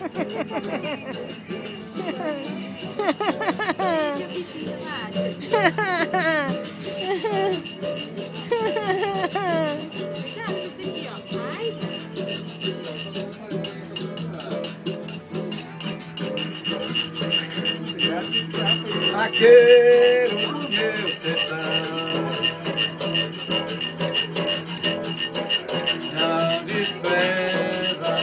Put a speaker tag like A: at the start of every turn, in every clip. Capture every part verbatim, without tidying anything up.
A: Vaqueiro do meu sertão, não despreza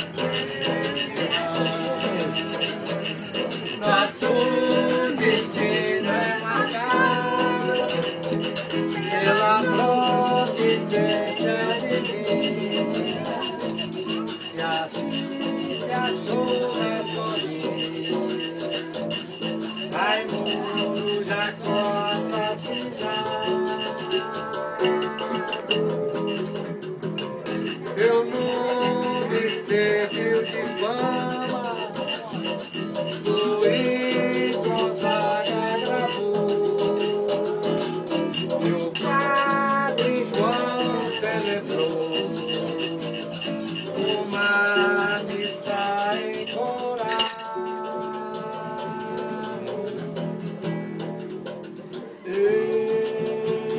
A: nosso destino é marcado pela providência divina, e assim se achou escolhido. Raimundo Jacó assassinado, seu nome serviu de fama, Luiz Gonzaga gravou, e o padre João celebrou uma missa em coral.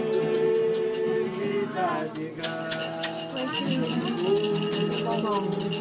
B: Tá bom.